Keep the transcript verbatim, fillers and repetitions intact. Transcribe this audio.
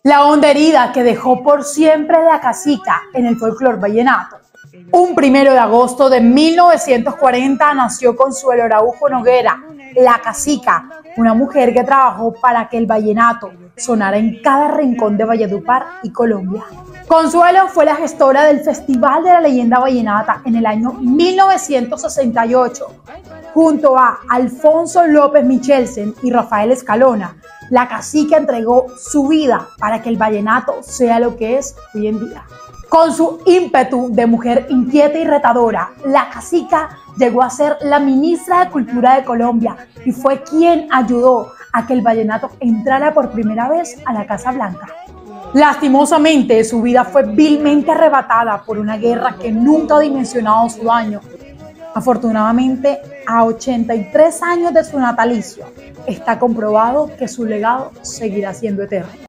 La honda herida que dejó por siempre la cacica en el folclore vallenato. Un primero de agosto de mil novecientos cuarenta nació Consuelo Araujo Noguera, la cacica, una mujer que trabajó para que el vallenato sonara en cada rincón de Valledupar y Colombia. Consuelo fue la gestora del Festival de la Leyenda Vallenata en el año mil novecientos sesenta y ocho. Junto a Alfonso López Michelsen y Rafael Escalona, la cacica entregó su vida para que el vallenato sea lo que es hoy en día. Con su ímpetu de mujer inquieta y retadora, la cacica llegó a ser la ministra de Cultura de Colombia y fue quien ayudó a que el vallenato entrara por primera vez a la Casa Blanca. Lastimosamente, su vida fue vilmente arrebatada por una guerra que nunca ha dimensionado su daño. Afortunadamente, a ochenta y tres años de su natalicio, está comprobado que su legado seguirá siendo eterno.